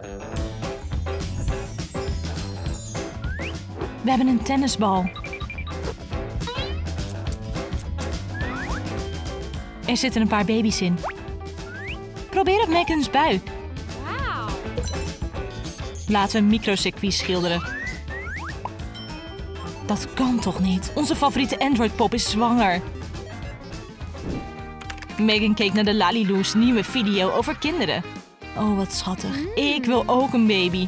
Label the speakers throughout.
Speaker 1: We hebben een tennisbal. Er zitten een paar baby's in. Probeer op Megans buik. Laten we een microcircuit schilderen. Dat kan toch niet? Onze favoriete Android-pop is zwanger. Megan keek naar de Laliloos nieuwe video over kinderen. Oh, wat schattig. Ik wil ook een baby.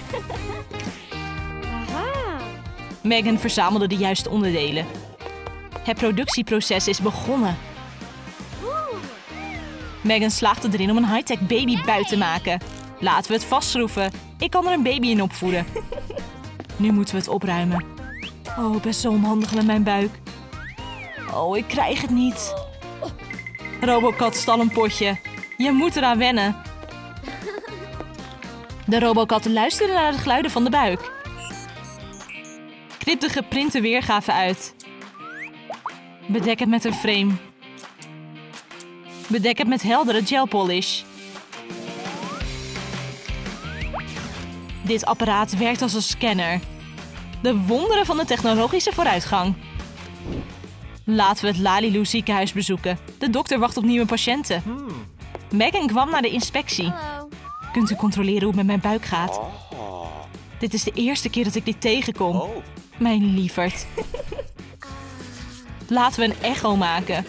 Speaker 1: Megan verzamelde de juiste onderdelen. Het productieproces is begonnen. Megan slaagde erin om een high-tech babybuit te maken. Laten we het vastschroeven. Ik kan er een baby in opvoeden. Nu moeten we het opruimen. Oh, ik ben zo onhandig met mijn buik. Oh, ik krijg het niet. Robocat stal een potje. Je moet eraan wennen. De Robocat luisterde naar de geluiden van de buik. Knip de geprinte weergave uit. Bedek het met een frame. Bedek het met heldere gelpolish. Dit apparaat werkt als een scanner. De wonderen van de technologische vooruitgang. Laten we het Laliloo ziekenhuis bezoeken. De dokter wacht op nieuwe patiënten. Megan kwam naar de inspectie. Kunt u controleren hoe het met mijn buik gaat? Dit is de eerste keer dat ik dit tegenkom. Mijn lieverd. Laten we een echo maken.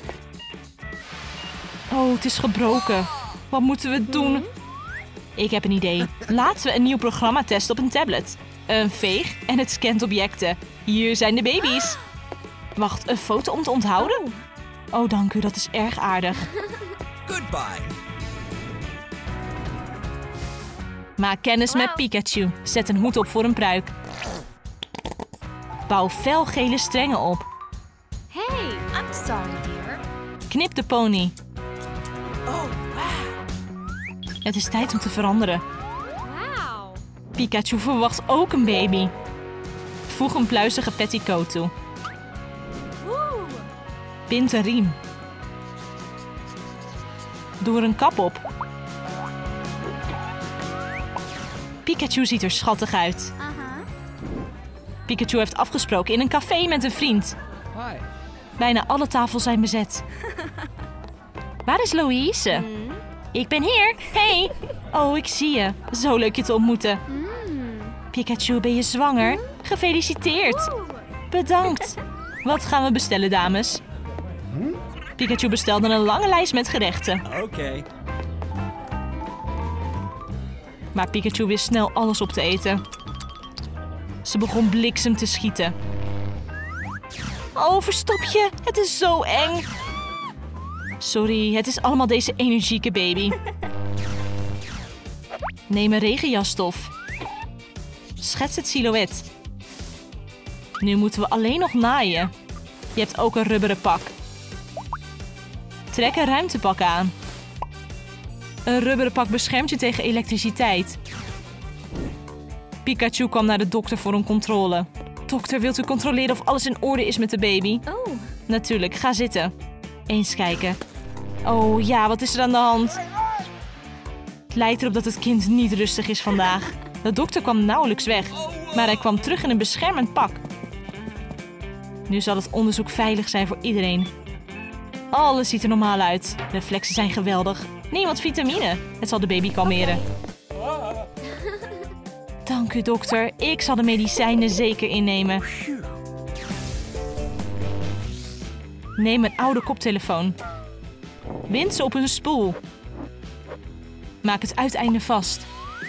Speaker 1: Oh, het is gebroken. Wat moeten we doen? Ik heb een idee. Laten we een nieuw programma testen op een tablet. Een veeg en het scant objecten. Hier zijn de baby's. Wacht, een foto om te onthouden? Oh, dank u. Dat is erg aardig.
Speaker 2: Goodbye.
Speaker 1: Maak kennis met Pikachu. Zet een hoed op voor een pruik. Bouw felgele strengen op.
Speaker 3: Hey, I'm sorry, dear.
Speaker 1: Knip de pony. Het is tijd om te veranderen.
Speaker 3: Wow.
Speaker 1: Pikachu verwacht ook een baby. Voeg een pluizige petticoat toe.
Speaker 3: Woo.
Speaker 1: Bind een riem. Doe er een kap op. Pikachu ziet er schattig uit. Pikachu heeft afgesproken in een café met een vriend. Bijna alle tafels zijn bezet. Waar is Louise? Ik ben hier. Hey. Oh, ik zie je. Zo leuk je te ontmoeten. Pikachu, ben je zwanger? Gefeliciteerd. Bedankt. Wat gaan we bestellen, dames? Pikachu bestelde een lange lijst met gerechten.
Speaker 2: Oké.
Speaker 1: Maar Pikachu wist snel alles op te eten. Ze begon bliksem te schieten. Oh, verstop je. Het is zo eng. Sorry, het is allemaal deze energieke baby. Neem een regenjasstof. Schets het silhouet. Nu moeten we alleen nog naaien. Je hebt ook een rubberen pak. Trek een ruimtepak aan. Een rubberen pak beschermt je tegen elektriciteit. Pikachu kwam naar de dokter voor een controle. Dokter, wilt u controleren of alles in orde is met de baby?
Speaker 3: Oh.
Speaker 1: Natuurlijk, ga zitten. Eens kijken. Oh ja, wat is er aan de hand? Het lijkt erop dat het kind niet rustig is vandaag. De dokter kwam nauwelijks weg, maar hij kwam terug in een beschermend pak. Nu zal het onderzoek veilig zijn voor iedereen. Alles ziet er normaal uit. De reflexen zijn geweldig. Neem wat vitamine. Het zal de baby kalmeren. Dank u, dokter. Ik zal de medicijnen zeker innemen. Neem een oude koptelefoon. Wind ze op een spoel. Maak het uiteinde vast.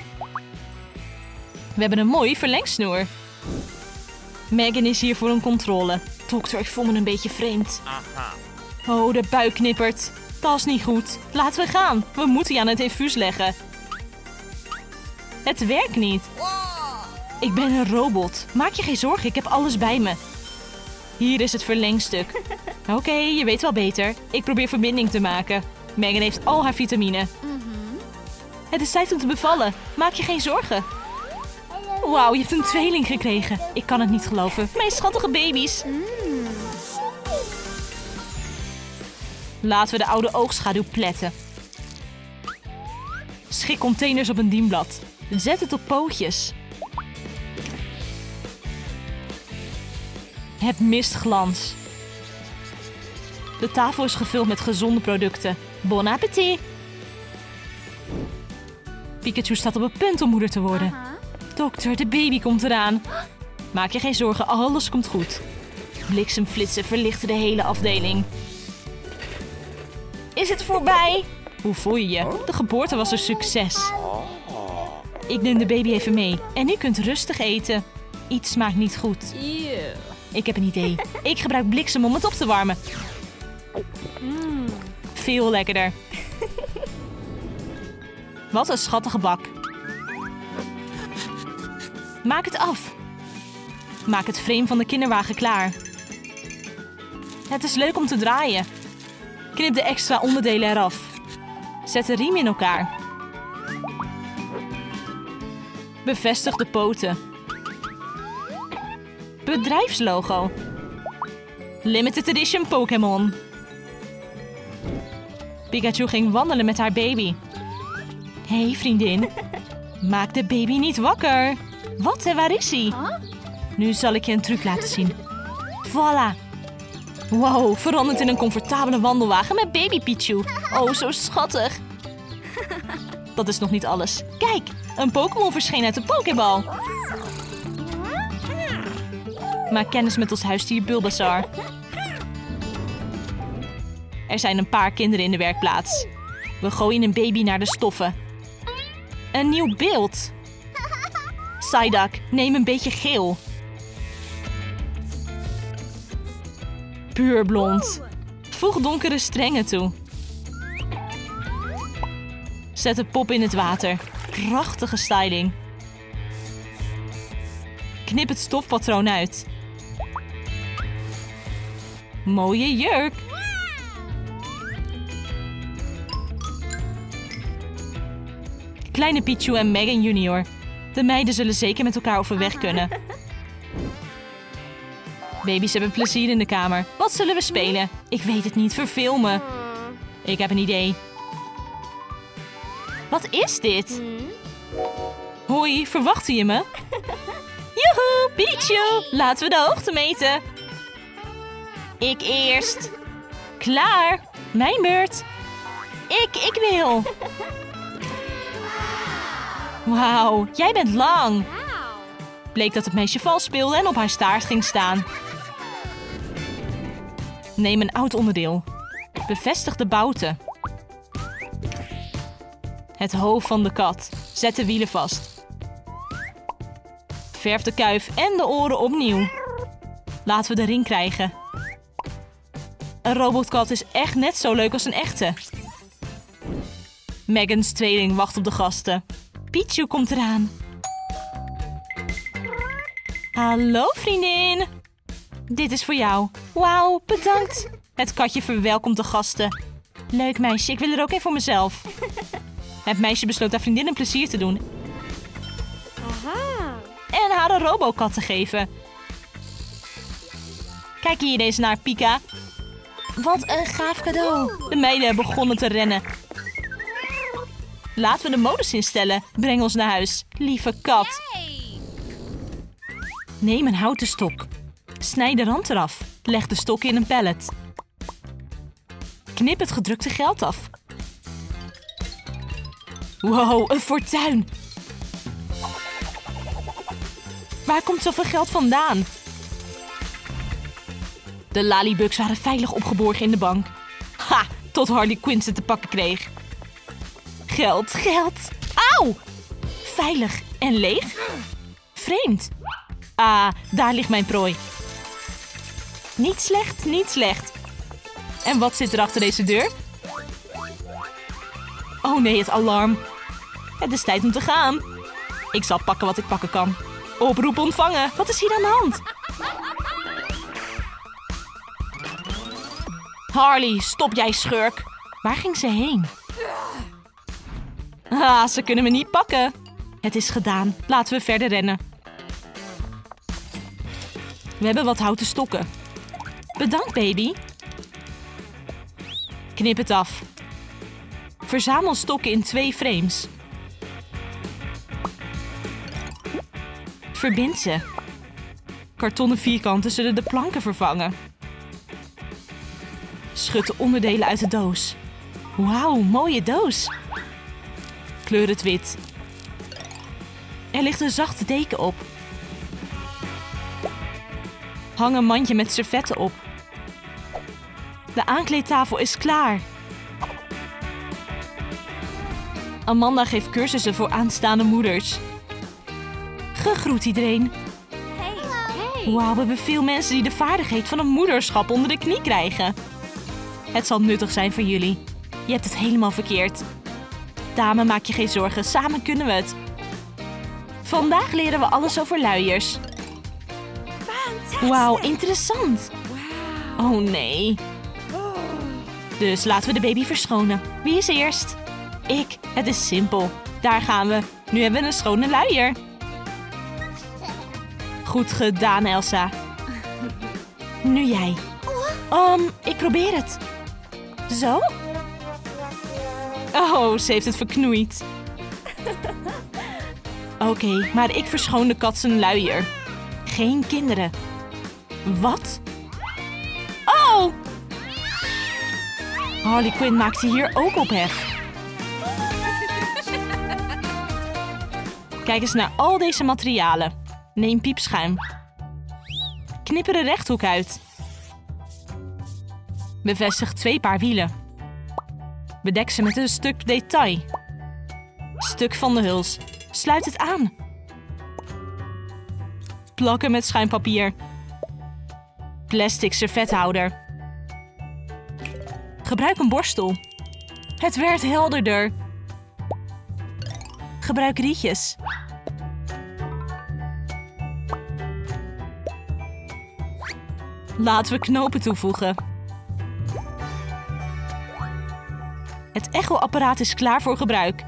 Speaker 1: We hebben een mooi verlengsnoer. Megan is hier voor een controle. Dokter, ik voel me een beetje vreemd. Oh, de buik knippert. Dat is niet goed. Laten we gaan. We moeten je aan het infuus leggen. Het werkt niet. Ik ben een robot. Maak je geen zorgen, ik heb alles bij me. Hier is het verlengstuk. Oké, je weet wel beter. Ik probeer verbinding te maken. Megan heeft al haar vitamine. Het is tijd om te bevallen. Maak je geen zorgen. Wauw, je hebt een tweeling gekregen. Ik kan het niet geloven. Mijn schattige baby's. Laten we de oude oogschaduw pletten. Schik containers op een dienblad. Zet het op pootjes. Het mist glans. De tafel is gevuld met gezonde producten. Bon appétit! Pikachu staat op het punt om moeder te worden. Dokter, de baby komt eraan. Maak je geen zorgen, alles komt goed. Bliksemflitsen verlichten de hele afdeling. Is het voorbij? Hoe voel je je? De geboorte was een succes. Ik neem de baby even mee. En u kunt rustig eten. Iets smaakt niet goed. Ik heb een idee. Ik gebruik bliksem om het op te warmen. Veel lekkerder. Wat een schattige bak. Maak het af. Maak het frame van de kinderwagen klaar. Het is leuk om te draaien. Knip de extra onderdelen eraf. Zet de riem in elkaar. Bevestig de poten. Bedrijfslogo. Limited Edition Pokémon. Pikachu ging wandelen met haar baby. Hé, vriendin. Maak de baby niet wakker. Wat en waar is hij? Nu zal ik je een truc laten zien. Voilà. Wow, verandert in een comfortabele wandelwagen met baby Pichu. Oh, zo schattig. Dat is nog niet alles. Kijk, een Pokémon verscheen uit de Pokéball. Maak kennis met ons huisdier Bulbasaur. Er zijn een paar kinderen in de werkplaats. We gooien een baby naar de stoffen. Een nieuw beeld. Psyduck, neem een beetje geel. Puur blond. Voeg donkere strengen toe. Zet de pop in het water. Prachtige styling. Knip het stofpatroon uit. Mooie jurk. Kleine Pichu en Megan Junior. De meiden zullen zeker met elkaar overweg kunnen. Baby's hebben plezier in de kamer. Wat zullen we spelen? Ik weet het niet. Verveel me. Ik heb een idee. Wat is dit? Hoi, verwachtte je me? Joehoe, Pichu! Laten we de hoogte meten. Ik eerst. Klaar. Mijn beurt. Ik wil. Wauw, jij bent lang. Bleek dat het meisje vals speelde en op haar staart ging staan. Neem een oud onderdeel. Bevestig de bouten. Het hoofd van de kat. Zet de wielen vast. Verf de kuif en de oren opnieuw. Laten we de ring krijgen. Een robotkat is echt net zo leuk als een echte. Megans tweeling wacht op de gasten. Pichu komt eraan. Hallo vriendin. Dit is voor jou. Wauw, bedankt. Het katje verwelkomt de gasten. Leuk meisje, ik wil er ook een voor mezelf. Het meisje besloot haar vriendin een plezier te doen. En haar een robokat te geven. Kijk hier eens naar, Pika. Wat een gaaf cadeau. De meiden begonnen te rennen. Laten we de modus instellen. Breng ons naar huis. Lieve kat. Neem een houten stok. Snijd de rand eraf. Leg de stok in een pallet. Knip het gedrukte geld af. Wow, een fortuin. Waar komt zoveel geld vandaan? De Lalibugs waren veilig opgeborgen in de bank. Ha, tot Harley Quinn ze te pakken kreeg. Geld, geld. Auw! Veilig en leeg? Vreemd. Ah, daar ligt mijn prooi. Niet slecht, niet slecht. En wat zit er achter deze deur? Oh nee, het alarm. Het is tijd om te gaan. Ik zal pakken wat ik pakken kan. Oproep ontvangen. Wat is hier aan de hand? Harley, stop jij schurk. Waar ging ze heen? Ah, ze kunnen me niet pakken. Het is gedaan. Laten we verder rennen. We hebben wat houten stokken. Bedankt, baby. Knip het af. Verzamel stokken in 2 frames. Verbind ze. Kartonnen vierkanten zullen de planken vervangen. Schud de onderdelen uit de doos. Wauw, mooie doos. Kleur het wit. Er ligt een zachte deken op. Hang een mandje met servetten op. De aankleedtafel is klaar. Amanda geeft cursussen voor aanstaande moeders. Gegroet iedereen.
Speaker 3: Hey.
Speaker 1: Wauw, we hebben veel mensen die de vaardigheid van een moederschap onder de knie krijgen. Het zal nuttig zijn voor jullie. Je hebt het helemaal verkeerd. Dame, maak je geen zorgen. Samen kunnen we het. Vandaag leren we alles over luiers. Wauw, interessant. Oh nee. Dus laten we de baby verschonen. Wie is eerst? Ik. Het is simpel. Daar gaan we. Nu hebben we een schone luier. Goed gedaan, Elsa. Nu jij. Ik probeer het. Zo? Oh, ze heeft het verknoeid. Oké, maar ik verschoon de kat zijn luier. Geen kinderen. Wat? Oh! Harley Quinn maakte hier ook ophef. Kijk eens naar al deze materialen. Neem piepschuim. Knip er een rechthoek uit. Bevestig 2 paar wielen. Bedek ze met een stuk detail. Stuk van de huls. Sluit het aan. Plakken met schuimpapier. Plastic servethouder. Gebruik een borstel. Het werd helderder. Gebruik rietjes. Laten we knopen toevoegen. Het echoapparaat is klaar voor gebruik.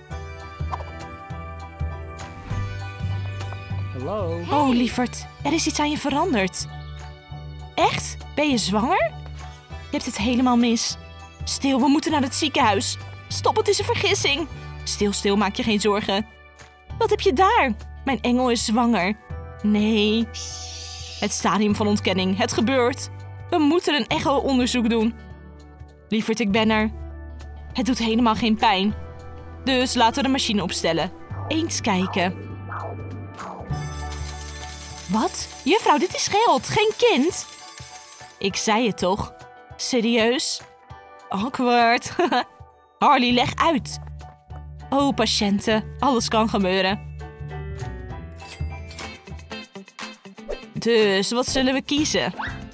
Speaker 4: Hallo.
Speaker 1: Oh, lieverd, er is iets aan je veranderd. Echt? Ben je zwanger? Je hebt het helemaal mis. Stil, we moeten naar het ziekenhuis. Stop, het is een vergissing. Stil, maak je geen zorgen. Wat heb je daar? Mijn engel is zwanger. Nee. Het stadium van ontkenning. Het gebeurt. We moeten een echo-onderzoek doen. Lieverd, ik ben er. Het doet helemaal geen pijn. Dus laten we de machine opstellen. Eens kijken. Wat? Juffrouw, dit is geld, geen kind. Ik zei het toch? Serieus? Awkward. Harley, leg uit. Oh, patiënten. Alles kan gebeuren. Dus, wat zullen we kiezen?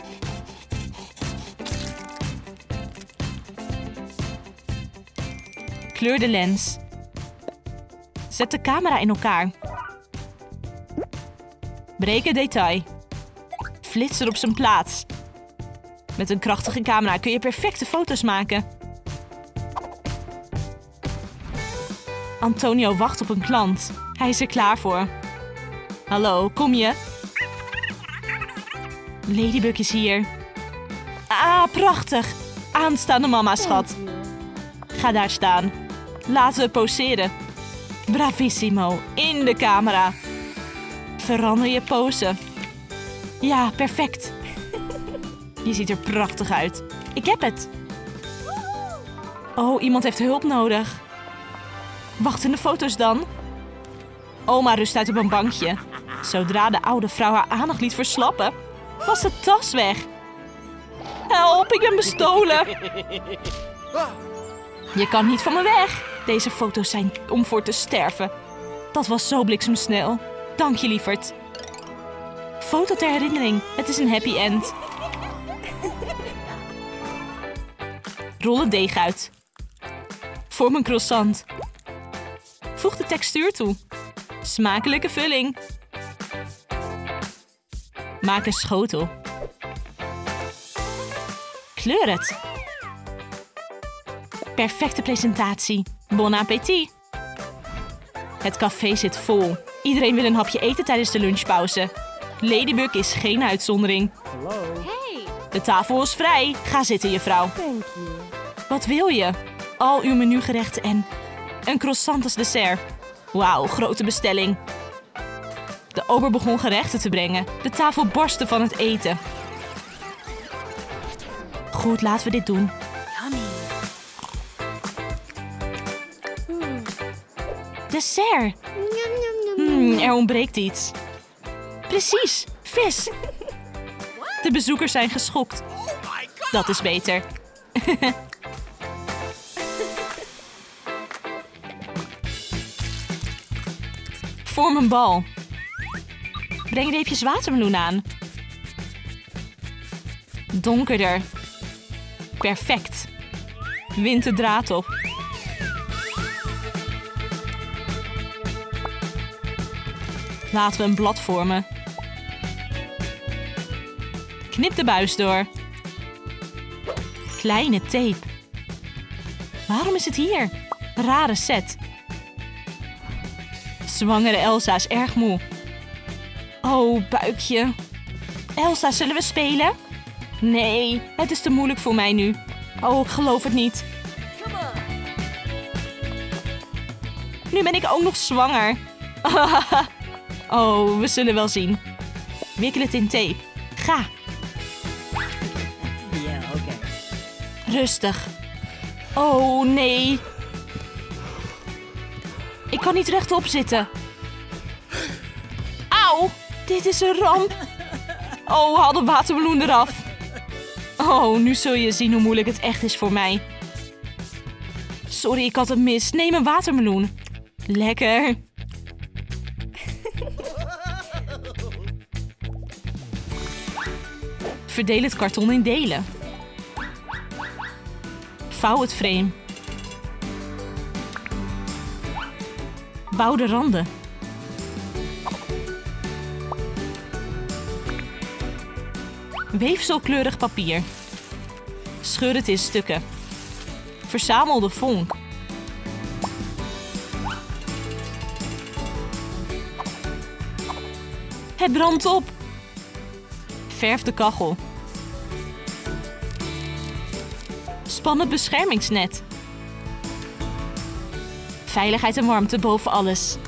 Speaker 1: Kleur de lens. Zet de camera in elkaar. Breek het detail. Flits er op zijn plaats. Met een krachtige camera kun je perfecte foto's maken. Antonio wacht op een klant. Hij is er klaar voor. Hallo, kom je? Ladybug is hier. Ah, prachtig. Aanstaande mama, schat. Ga daar staan. Laten we poseren. Bravissimo. In de camera. Verander je pose. Ja, perfect. Je ziet er prachtig uit. Ik heb het. Oh, iemand heeft hulp nodig. Wachtende foto's dan. Oma rust uit op een bankje. Zodra de oude vrouw haar aandacht liet verslappen, was de tas weg. Help, ik ben bestolen. Je kan niet van me weg. Deze foto's zijn om voor te sterven. Dat was zo bliksemsnel. Dank je, lieverd. Foto ter herinnering. Het is een happy end. Rol het deeg uit. Vorm een croissant. Voeg de textuur toe. Smakelijke vulling. Maak een schotel. Kleur het. Perfecte presentatie. Bon appétit. Het café zit vol. Iedereen wil een hapje eten tijdens de lunchpauze. Ladybug is geen uitzondering.
Speaker 4: Hallo.
Speaker 3: Hey.
Speaker 1: De tafel is vrij. Ga zitten, juffrouw.
Speaker 4: Thank you.
Speaker 1: Wat wil je? Al uw menugerechten en een croissant als dessert. Wauw, grote bestelling. De ober begon gerechten te brengen. De tafel barstte van het eten. Goed, laten we dit doen. Dessert. Er ontbreekt iets. Precies, vis. De bezoekers zijn geschokt. Dat is beter. Vorm een bal. Breng reepjes watermeloen aan. Donkerder. Perfect. Wind de draad op. Laten we een blad vormen. Knip de buis door. Kleine tape. Waarom is het hier? Rare set. Zwangere Elsa is erg moe. Oh, buikje. Elsa, zullen we spelen? Nee, het is te moeilijk voor mij nu. Oh, ik geloof het niet. Nu ben ik ook nog zwanger. Oh, we zullen wel zien. Wikkel het in tape. Ga.
Speaker 2: Ja, oké.
Speaker 1: Rustig. Oh, nee. Ik kan niet rechtop zitten. Auw, dit is een ramp. Oh, haal de watermeloen eraf. Oh, nu zul je zien hoe moeilijk het echt is voor mij. Sorry, ik had het mis. Neem een watermeloen. Lekker. Verdeel het karton in delen. Vouw het frame. Bouw de randen. Weefselkleurig papier. Scheur het in stukken. Verzamel de vonk. Het brandt op. Verf de kachel. Span het beschermingsnet. Veiligheid en warmte boven alles.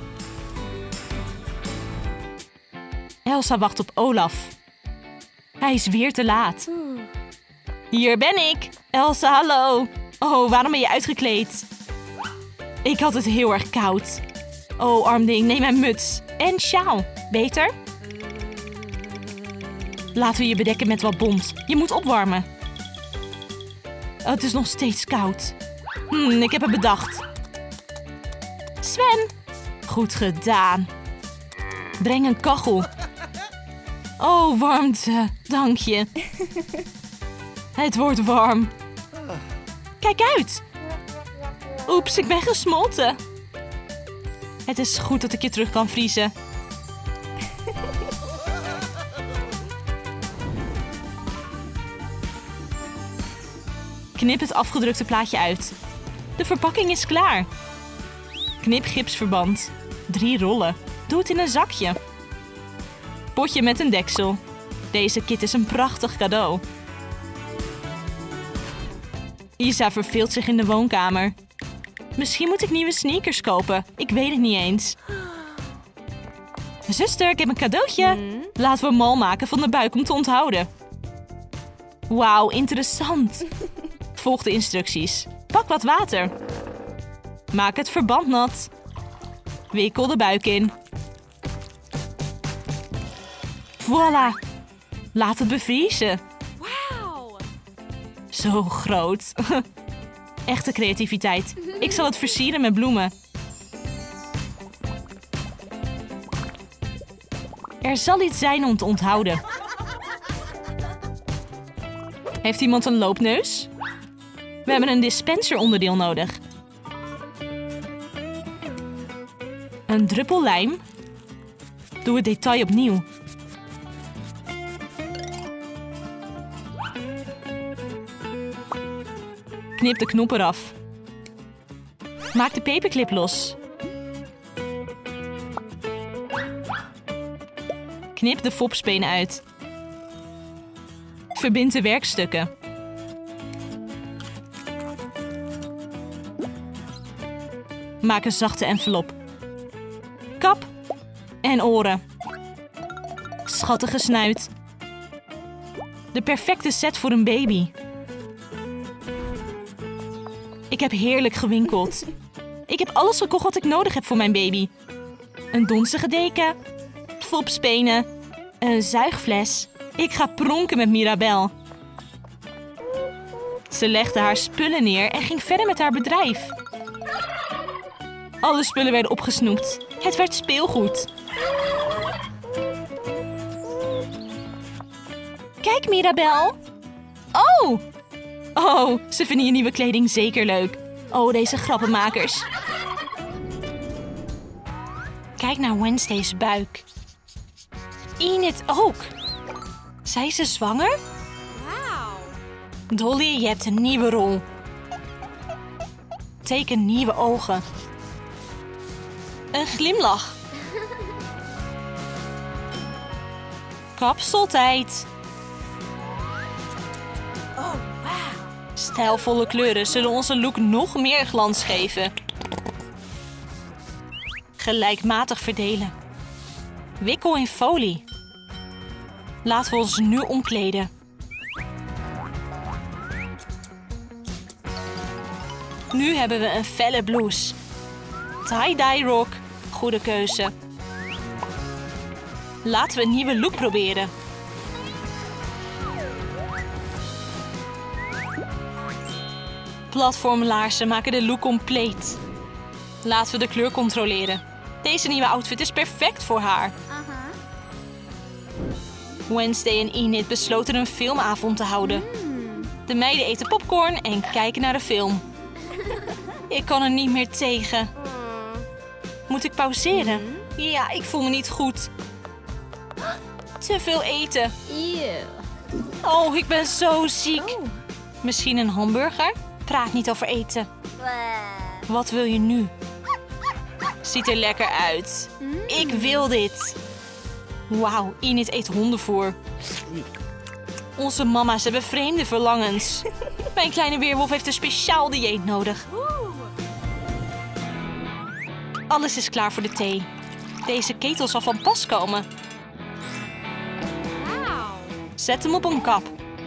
Speaker 1: Elsa wacht op Olaf. Hij is weer te laat. Hier ben ik. Elsa, hallo. Oh, waarom ben je uitgekleed? Ik had het heel erg koud. Oh, arm ding, neem mijn muts. En sjaal. Beter? Laten we je bedekken met wat bont. Je moet opwarmen. Oh, het is nog steeds koud. Ik heb het bedacht. Sven. Goed gedaan. Breng een kachel. Oh, warmte. Dank je. Het wordt warm. Kijk uit. Oeps, ik ben gesmolten. Het is goed dat ik je terug kan vriezen. Knip het afgedrukte plaatje uit. De verpakking is klaar. Knip gipsverband. 3 rollen. Doe het in een zakje. Potje met een deksel. Deze kit is een prachtig cadeau. Isa verveelt zich in de woonkamer. Misschien moet ik nieuwe sneakers kopen. Ik weet het niet eens. Zuster, ik heb een cadeautje. Laten we een mal maken van de buik om te onthouden. Wauw, interessant. Volg de instructies. Pak wat water. Maak het verband nat. Wikkel de buik in. Voilà. Laat het bevriezen.
Speaker 3: Wauw.
Speaker 1: Zo groot. Echte creativiteit. Ik zal het versieren met bloemen. Er zal iets zijn om te onthouden. Heeft iemand een loopneus? We hebben een dispenseronderdeel nodig. Een druppel lijm. Doe het detail opnieuw. Knip de knop eraf. Maak de paperclip los. Knip de fopspenen uit. Verbind de werkstukken. Maak een zachte envelop. Kap en oren. Schattige snuit. De perfecte set voor een baby. Ik heb heerlijk gewinkeld. Ik heb alles gekocht wat ik nodig heb voor mijn baby. Een donzige deken, fopspenen, een zuigfles. Ik ga pronken met Mirabel. Ze legde haar spullen neer en ging verder met haar bedrijf. Alle spullen werden opgesnoept. Het werd speelgoed. Kijk, Mirabel. Oh! Oh, ze vinden je nieuwe kleding zeker leuk. Oh, deze grappenmakers. Kijk naar Wednesday's buik. Enid ook. Zij ze zwanger? Dolly, je hebt een nieuwe rol. Teken nieuwe ogen. Een glimlach. Kapseltijd. Oh, wow. Stijlvolle kleuren zullen onze look nog meer glans geven. Gelijkmatig verdelen. Wikkel in folie. Laten we ons nu omkleden. Nu hebben we een felle blouse. Tie-dye rok. Goede keuze. Laten we een nieuwe look proberen. Platformlaarzen maken de look compleet. Laten we de kleur controleren. Deze nieuwe outfit is perfect voor haar. Wednesday en Enid besloten een filmavond te houden. De meiden eten popcorn en kijken naar de film. Ik kan er niet meer tegen. Moet ik pauzeren? Ja, ik voel me niet goed. Te veel eten. Oh, ik ben zo ziek. Misschien een hamburger? Praat niet over eten. Wat wil je nu? Ziet er lekker uit. Ik wil dit. Wauw, Enid eet hondenvoer. Onze mama's hebben vreemde verlangens. Mijn kleine weerwolf heeft een speciaal dieet nodig. Alles is klaar voor de thee. Deze ketel zal van pas komen. Zet hem op een kap.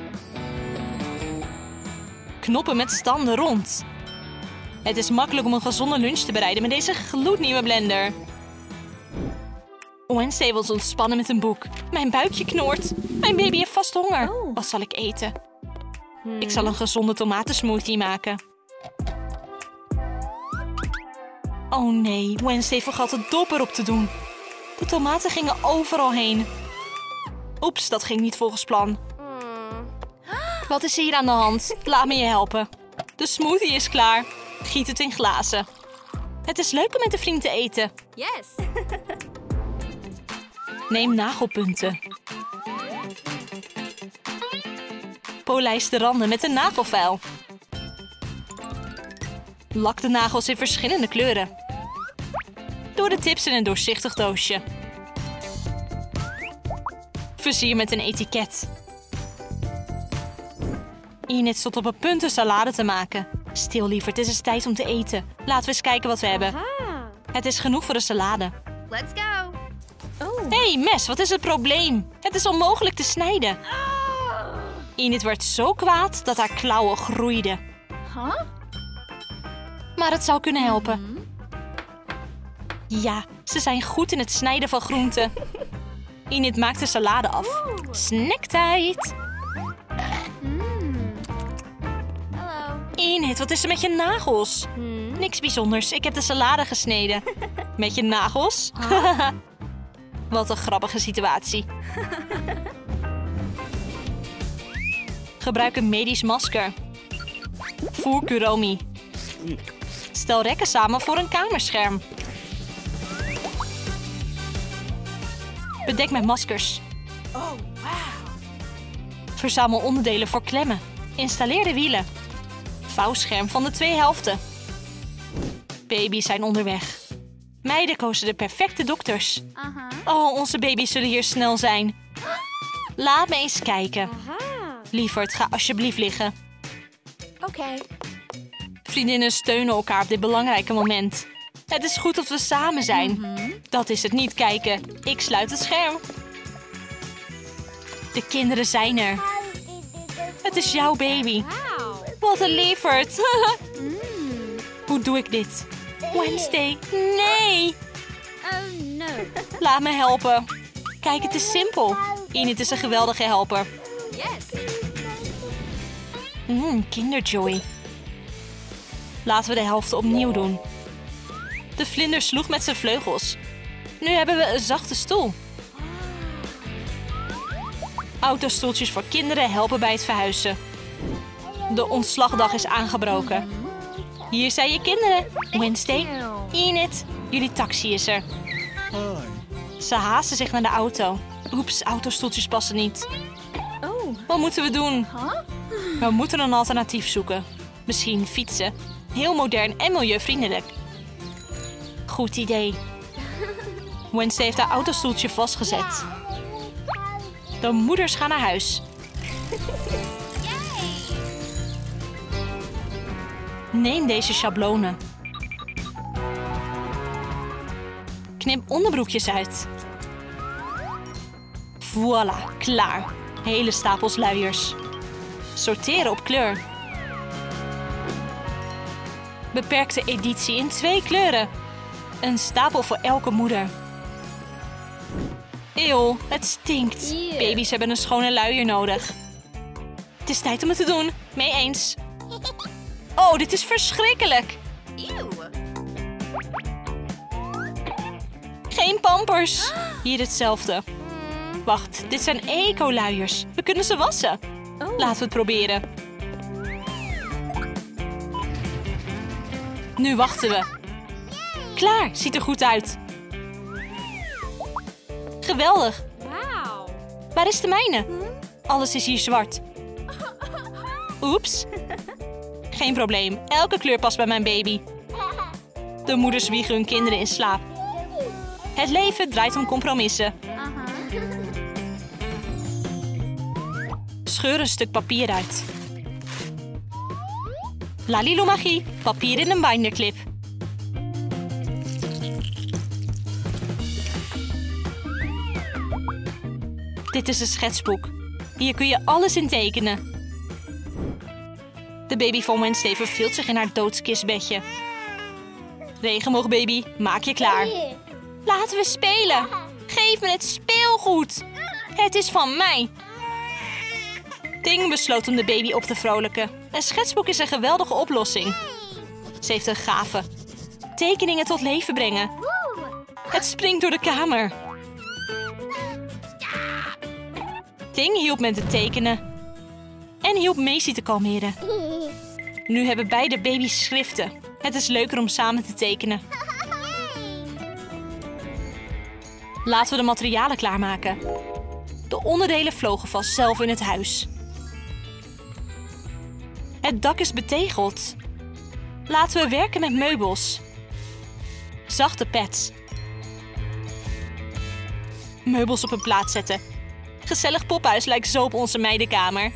Speaker 1: Knoppen met standen rond. Het is makkelijk om een gezonde lunch te bereiden met deze gloednieuwe blender. Wednesday wil ontspannen met een boek. Mijn buikje knort. Mijn baby heeft vast honger. Wat zal ik eten? Ik zal een gezonde tomatensmoothie maken. Oh nee, Wednesday vergat de dop erop te doen. De tomaten gingen overal heen. Oeps, dat ging niet volgens plan. Wat is hier aan de hand? Laat me je helpen. De smoothie is klaar. Giet het in glazen. Het is leuk om met een vriend te eten.
Speaker 3: Yes.
Speaker 1: Neem nagelpunten. Polijst de randen met een nagelfijl. Lak de nagels in verschillende kleuren. Doe de tips in een doorzichtig doosje. Versier met een etiket. Enid stond op het punt een salade te maken. Stil, lieverd, het is tijd om te eten. Laten we eens kijken wat we hebben. Het is genoeg voor de salade.
Speaker 3: Let's go.
Speaker 1: Hey, mes, wat is het probleem? Het is onmogelijk te snijden. Enid werd zo kwaad dat haar klauwen groeiden. Maar het zou kunnen helpen. Ja, ze zijn goed in het snijden van groenten. Enid maakt de salade af. Snacktijd!
Speaker 3: Hallo.
Speaker 1: Enid, wat is er met je nagels? Niks bijzonders, ik heb de salade gesneden. Met je nagels? Wat een grappige situatie. Gebruik een medisch masker. Voer Kuromi. Stel rekken samen voor een kamerscherm. Bedek met maskers. Oh, wow. Verzamel onderdelen voor klemmen. Installeer de wielen. Vouwscherm van de 2 helften. Baby's zijn onderweg. Meiden kozen de perfecte dokters. Oh, onze baby's zullen hier snel zijn. Laat me eens kijken. Lieverd, ga alsjeblieft liggen.
Speaker 3: Oké.
Speaker 1: Vriendinnen steunen elkaar op dit belangrijke moment. Het is goed dat we samen zijn. Dat is het niet kijken. Ik sluit het scherm. De kinderen zijn er. Het is jouw baby.
Speaker 3: Wow.
Speaker 1: Wat een lieverd. Hoe doe ik dit? Wednesday, nee.
Speaker 3: Oh no.
Speaker 1: Laat me helpen. Kijk, het is simpel. Enid is een geweldige helper.
Speaker 3: Yes.
Speaker 1: Kinderjoy. Laten we de helft opnieuw doen. De vlinder sloeg met zijn vleugels. Nu hebben we een zachte stoel. Autostoeltjes voor kinderen helpen bij het verhuizen. De ontslagdag is aangebroken. Hier zijn je kinderen. Wednesday, Enid, jullie taxi is er. Ze haasten zich naar de auto. Oeps, autostoeltjes passen niet.
Speaker 3: Oh.
Speaker 1: Wat moeten we doen?
Speaker 3: Huh?
Speaker 1: We moeten een alternatief zoeken. Misschien fietsen. Heel modern en milieuvriendelijk. Goed idee. Wednesday heeft haar autostoeltje vastgezet. De moeders gaan naar huis. Neem deze schablonen. Knip onderbroekjes uit. Voilà, klaar. Hele stapels luiers. Sorteren op kleur. Beperkte editie in 2 kleuren. Een stapel voor elke moeder. Eeuw, het stinkt.
Speaker 3: Eeuw.
Speaker 1: Baby's hebben een schone luier nodig. Het is tijd om het te doen. Mee eens. Oh, dit is verschrikkelijk.
Speaker 3: Ew.
Speaker 1: Geen pampers. Hier hetzelfde. Wacht, dit zijn eco-luiers. We kunnen ze wassen.
Speaker 3: Oh.
Speaker 1: Laten we het proberen. Nu wachten we. Klaar, ziet er goed uit. Geweldig.
Speaker 3: Wow.
Speaker 1: Waar is de mijne? Alles is hier zwart. Oeps. Geen probleem. Elke kleur past bij mijn baby. De moeders wiegen hun kinderen in slaap. Het leven draait om compromissen. Scheur een stuk papier uit. Lalilu magie. Papier in een binderclip. Dit is een schetsboek. Hier kun je alles in tekenen. De baby van Wednesday verveelt zich in haar doodskistbedje. Regenboogbaby, maak je klaar. Laten we spelen. Geef me het speelgoed. Het is van mij. Ting besloot om de baby op te vrolijken. Een schetsboek is een geweldige oplossing. Ze heeft een gave. Tekeningen tot leven brengen. Het springt door de kamer. Ting hielp met het tekenen. En hielp Macy te kalmeren. Nu hebben beide baby's schriften. Het is leuker om samen te tekenen. Laten we de materialen klaarmaken. De onderdelen vlogen vast zelf in het huis. Het dak is betegeld. Laten we werken met meubels. Zachte pads. Meubels op hun plaats zetten. Gezellig pophuis lijkt zo op onze meidenkamer.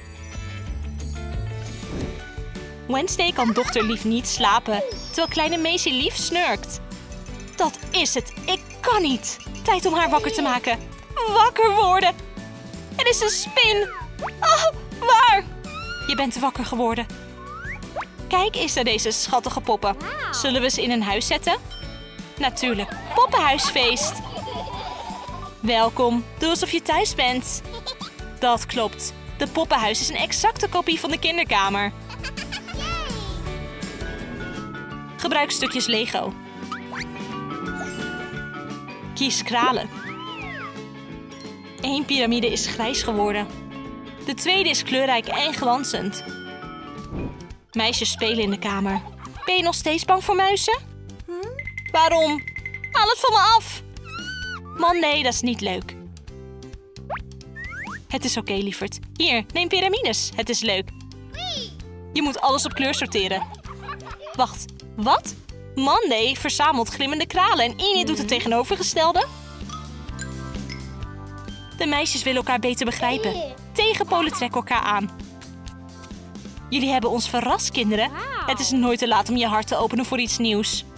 Speaker 1: Wednesday kan dochter lief niet slapen, terwijl kleine Macy lief snurkt. Dat is het. Ik kan niet. Tijd om haar wakker te maken. Wakker worden. Het is een spin. Oh, waar? Je bent wakker geworden. Kijk eens naar deze schattige poppen. Zullen we ze in een huis zetten? Natuurlijk. Poppenhuisfeest. Welkom. Doe alsof je thuis bent. Dat klopt. De poppenhuis is een exacte kopie van de kinderkamer. Gebruik stukjes Lego. Kies kralen. 1 piramide is grijs geworden. De tweede is kleurrijk en glanzend. Meisjes spelen in de kamer. Ben je nog steeds bang voor muizen? Waarom? Haal het van me af! Man, nee, dat is niet leuk. Het is oké, lieverd. Hier, neem piramides. Het is leuk. Je moet alles op kleur sorteren. Wacht, wat? Monday verzamelt glimmende kralen en Enid doet het tegenovergestelde? De meisjes willen elkaar beter begrijpen. Tegenpolen trekken elkaar aan. Jullie hebben ons verrast, kinderen. Het is nooit te laat om je hart te openen voor iets nieuws.